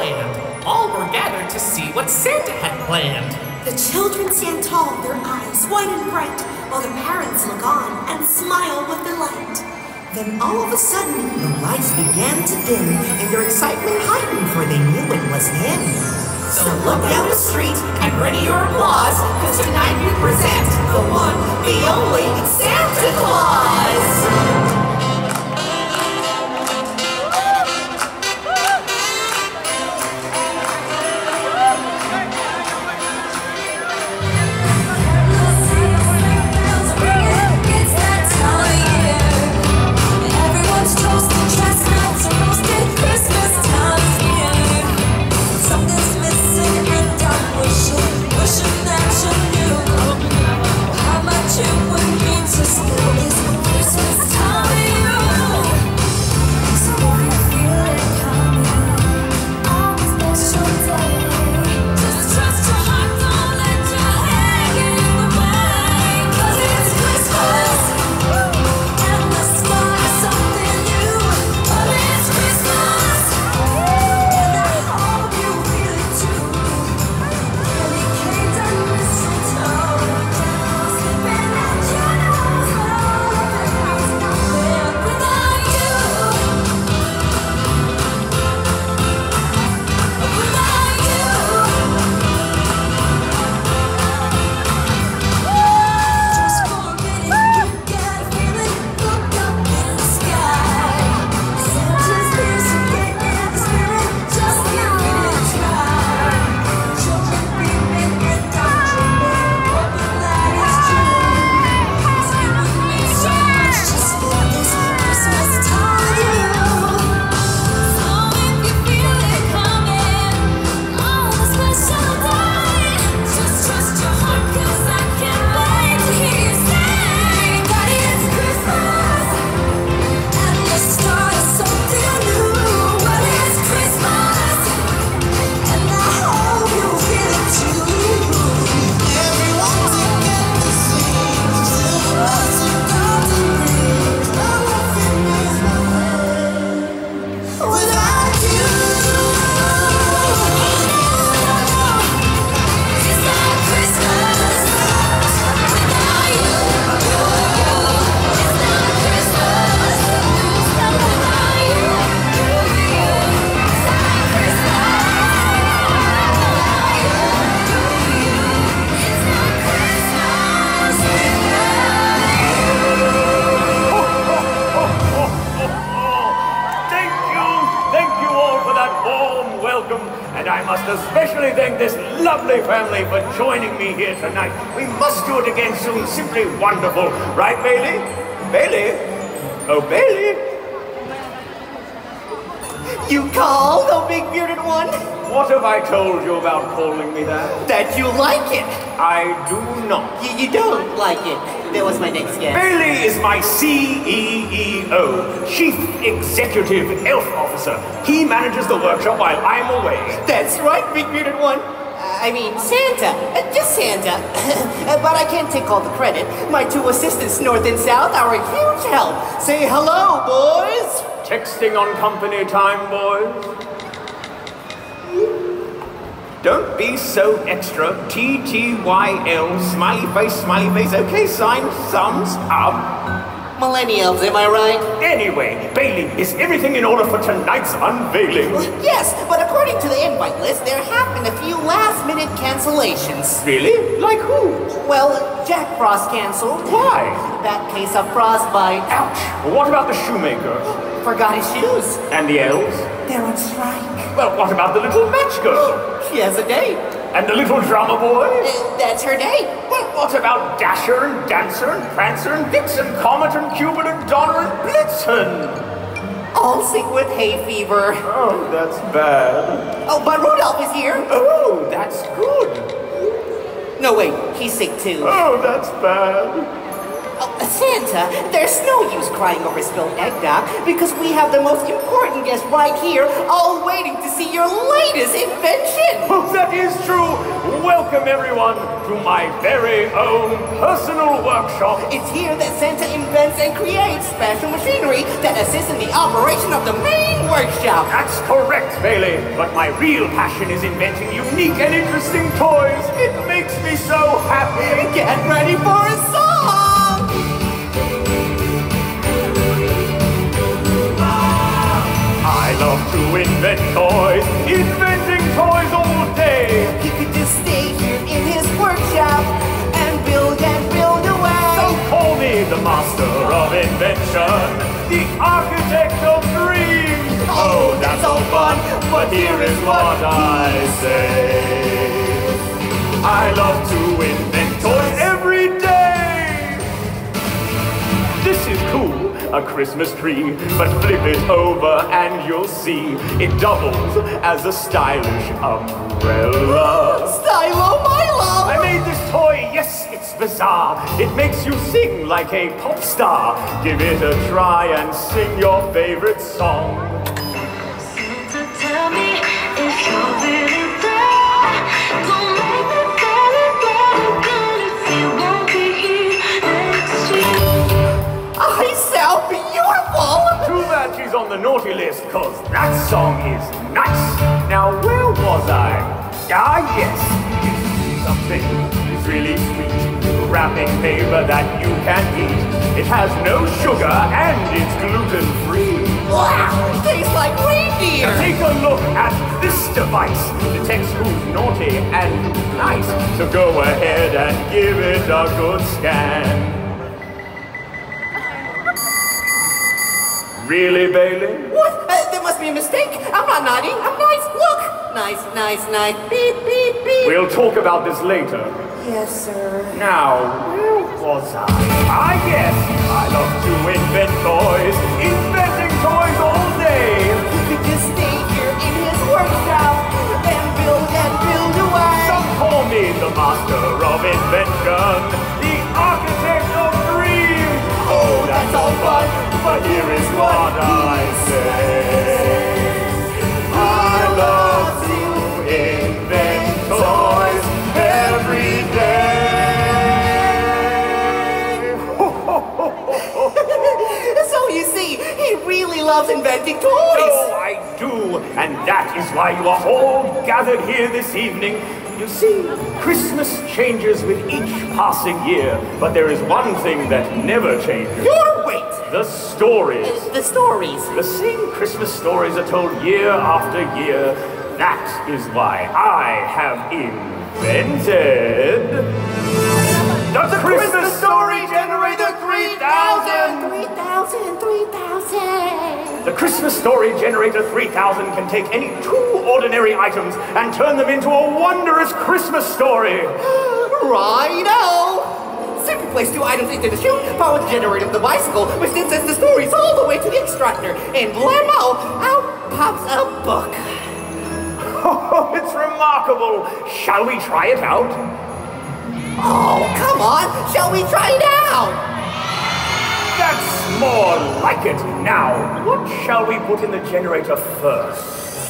land. All were gathered to see what Santa had planned. The children stand tall, their eyes wide and bright, while the parents look on and smile with delight. Then all of a sudden, the lights began to dim, and their excitement heightened, for they knew it was him. So look down the street and ready your applause, cause tonight we present the one, the only Santa Claus! Especially thank this lovely family for joining me here tonight. We must do it again soon. Simply wonderful. Right, Bailey? Bailey? Oh, Bailey? You called, oh big bearded one? What have I told you about calling me that? That you like it. I do not. You don't like it. That was my next guess. Bailey is my CEO, Chief Executive Elf Officer. He manages the workshop while I'm away. That's right, big bearded one. I mean, Santa. Just Santa. But I can't take all the credit. My two assistants, North and South, are a huge help. Say hello, boys. Texting on company time, boys. Don't be so extra. TTYL, smiley face, okay, sign, thumbs up. Millennials, am I right? Anyway, Bailey, is everything in order for tonight's unveiling? Yes, but according to the invite list, there have been a few last-minute cancellations. Really? Like who? Well, Jack Frost canceled. Why? That case of frostbite. Ouch! Well, what about the shoemaker? Forgot his shoes. And the elves? They're on strike. Well, what about the little match girl? She has a date. And the little drummer boy? That's her date. Well, what about Dasher and Dancer and Prancer and Vixen, Comet and Cupid and Donner and Blitzen? All sick with hay fever. Oh, that's bad. Oh, but Rudolph is here. Oh, that's good. No, wait, he's sick too. Oh, that's bad. Oh, Santa, there's no use crying over spilled eggnog, because we have the most important guest right here, all waiting to see your latest invention. Oh, that is true. Welcome everyone to my very own personal workshop. It's here that Santa invents and creates special machinery that assists in the operation of the main workshop. That's correct, Bailey. But my real passion is inventing unique and interesting toys. It makes me so happy. Get ready for a song! I love to invent toys, inventing toys all day. He could just stay here in his workshop and build away. So call me the master of invention, the architect of dreams. Oh, that's all fun, but here is what I say. I love to invent toys every day. This is cool, a Christmas tree, but flip it over and you'll see it doubles as a stylish umbrella. Stylo Milo! I made this toy, yes, it's bizarre. It makes you sing like a pop star. Give it a try and sing your favorite song. Santa, tell me if you're really there. Don't make me better, good if you won't be here next year. I sound beautiful! Too bad she's on the naughty list, cause that song is nice. Now, where was I? Ah, yes. Something is really sweet. Wrapping paper that you can eat. It has no sugar and it's gluten-free. Wow! Tastes like reindeer! Take a look at this device. Detects who's naughty and who's nice. So go ahead and give it a good scan. Really, Bailey? What? There must be a mistake. I'm not naughty. I'm nice. Look! Nice, nice, nice. Beep, beep, beep. We'll talk about this later. Yes, sir. Now, where was I? Ah, yes, I love to invent toys, inventing toys all day. He could just stay here in his workshop and build away. Some call me the master of invention, the architect of dreams. Oh, that's all fun, but here is what I say. I love to invent toys every day. So you see, he really loves inventing toys. Oh, I do, and that is why you are all gathered here this evening. You see, Christmas changes with each passing year, but there is one thing that never changes. Your weight. The stories. The stories. The same Christmas stories are told year after year. That is why I have invented the Christmas Story Generator 3000! 3,000. The Christmas Story Generator 3000 can take any two ordinary items and turn them into a wondrous Christmas story. Righto! Simply place two items into the chute, power the generator of the bicycle, which then sends the stories all the way to the extractor, and blammo, out pops a book. Oh, it's remarkable. Shall we try it out? Oh, come on! Shall we try it out? That's more like it. Now, what shall we put in the generator first?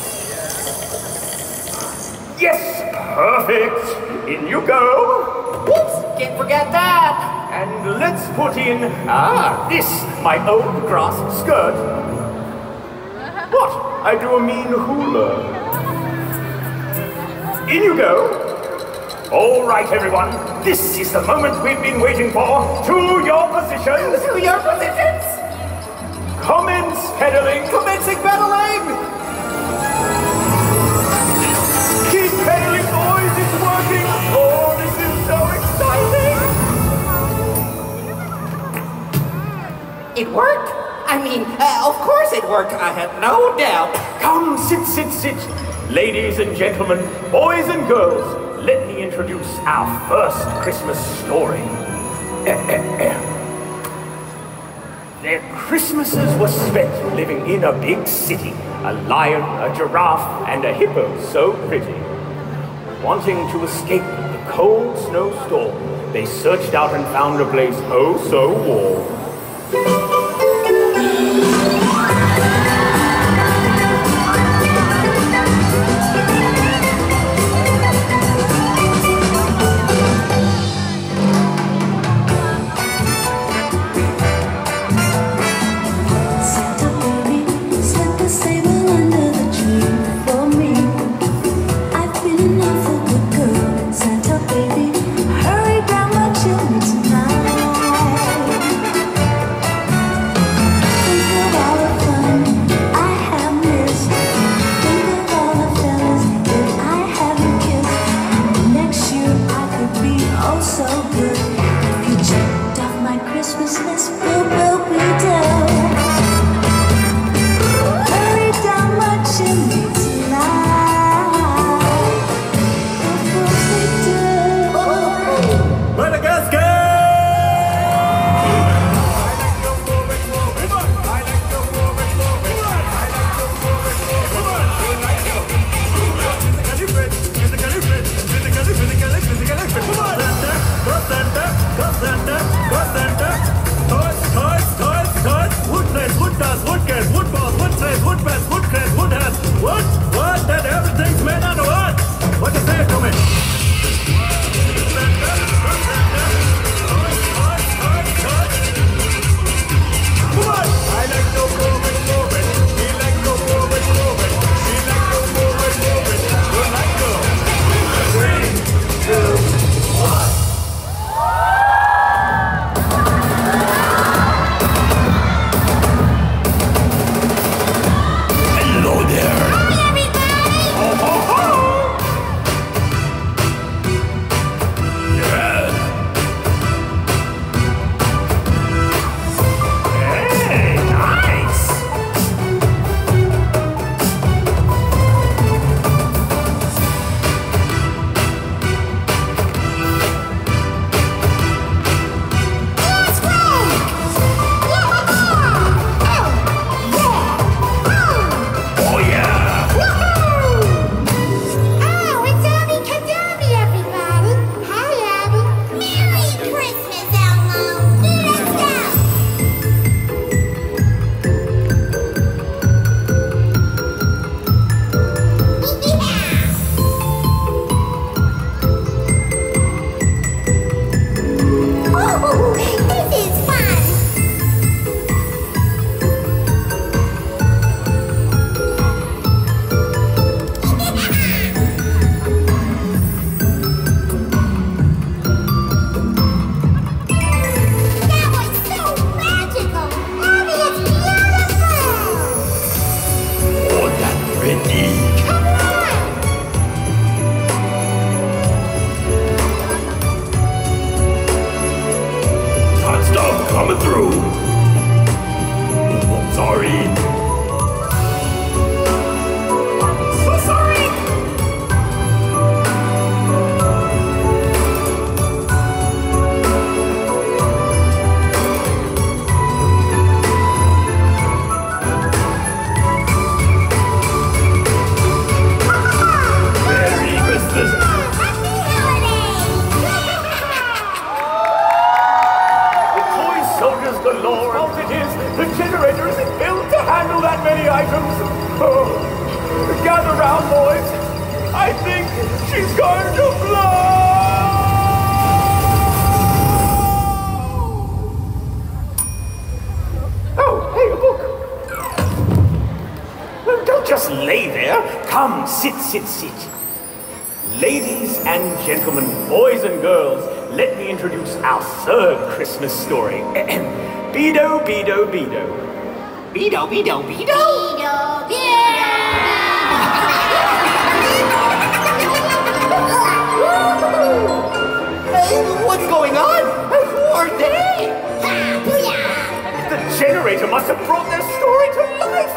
Yes, perfect. In you go. Whoops! Can't forget that! And let's put in, this, my old grass skirt. What? I do a mean hula. In you go. All right, everyone. This is the moment we've been waiting for. To your positions. To your positions! Commence pedaling. Commencing pedaling! Keep pedaling, boys. It's working. Oh, this is so exciting. It worked? I mean, of course it worked. I have no doubt. Come, sit. Ladies and gentlemen, boys and girls, let me introduce our first Christmas story. Their Christmases were spent living in a big city. A lion, a giraffe, and a hippo so pretty. Wanting to escape the cold snowstorm, they searched out and found a place oh so warm. going to blow! Oh, hey, a book. Well, don't just lay there. Come, sit. Ladies and gentlemen, boys and girls, let me introduce our third Christmas story. Bedo, Bedo, Bedo. Bedo, Bedo, Bedo? What's going on? Who are they? The generator must have brought their story to life.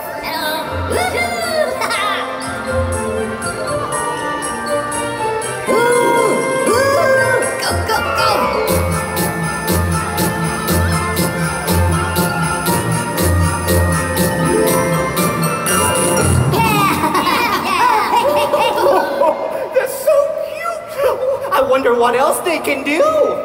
They're so cute. I wonder what else they can do.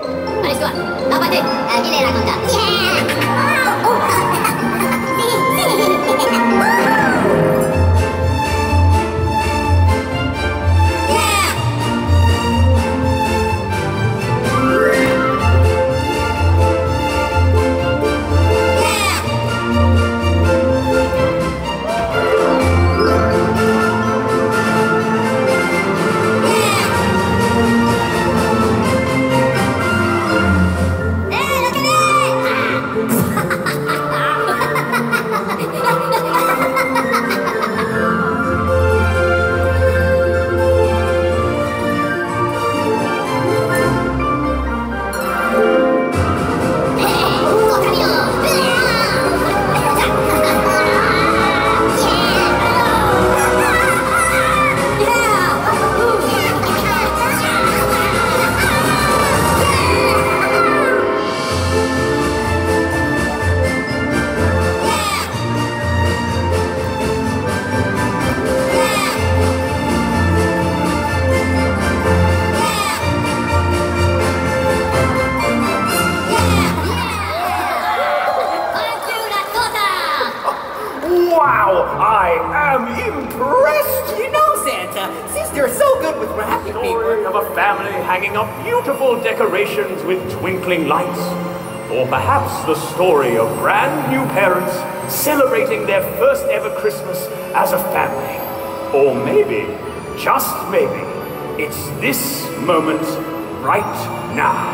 Wow, I am impressed. You know, Santa, since you're so good with wrapping Story paper. of a family hanging up beautiful decorations with twinkling lights. Or perhaps the story of brand new parents celebrating their first ever Christmas as a family. Or maybe, just maybe, it's this moment right now.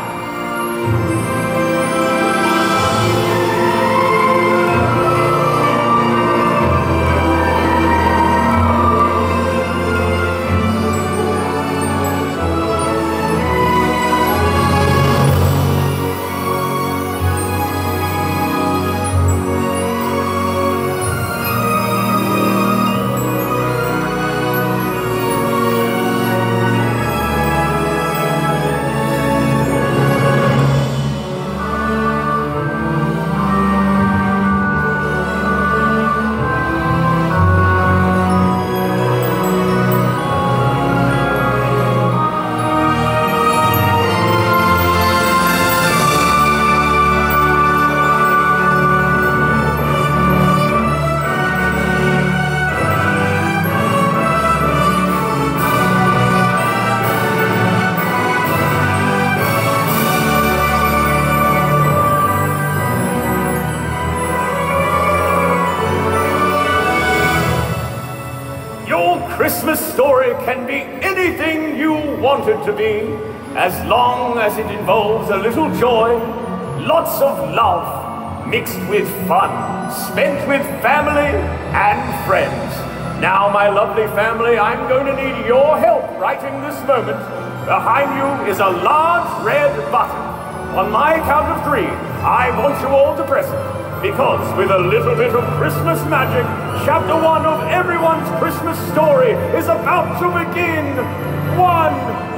Christmas story can be anything you want it to be, as long as it involves a little joy, lots of love, mixed with fun, spent with family and friends. Now, my lovely family, I'm going to need your help right in this moment. Behind you is a large red button. On my count of 3, I want you all to press it. Because with a little bit of Christmas magic, Chapter 1 of everyone's Christmas story is about to begin. 1,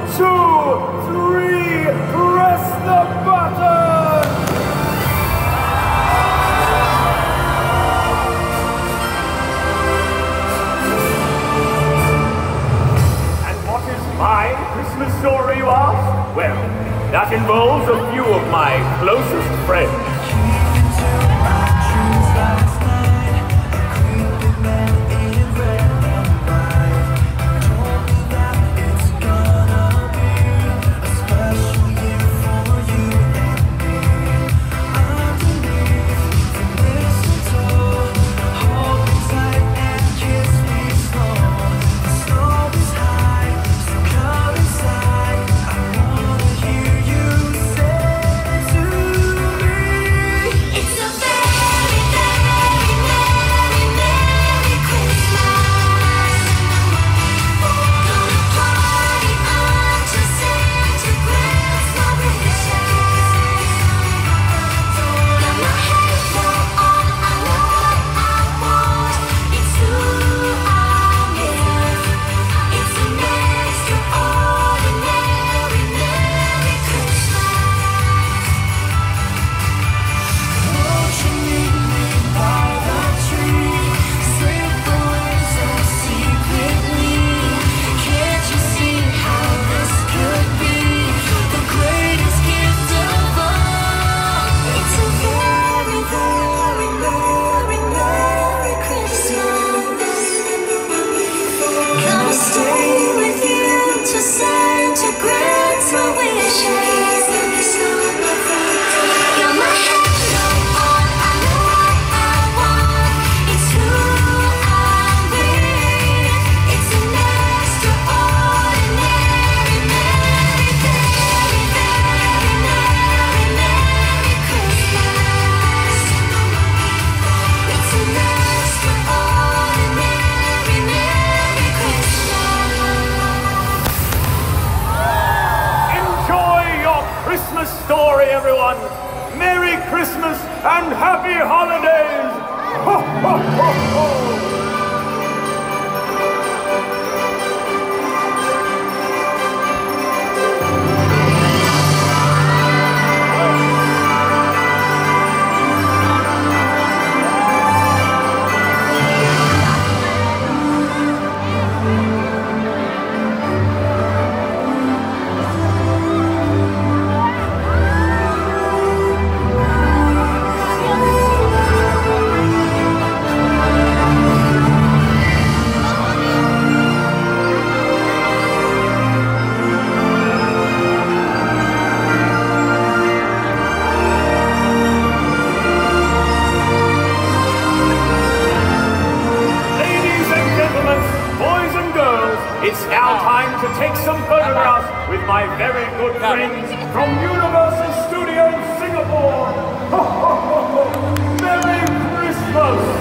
2, 3, press the button! And what is my Christmas story, you ask? Well, that involves a few of my closest friends. Christmas story, everyone. Merry Christmas and Happy Holidays! Ho, ho, ho, ho! It's now time to take some photographs with my very good friends from Universal Studios Singapore. Ho, ho, ho, ho. Merry Christmas!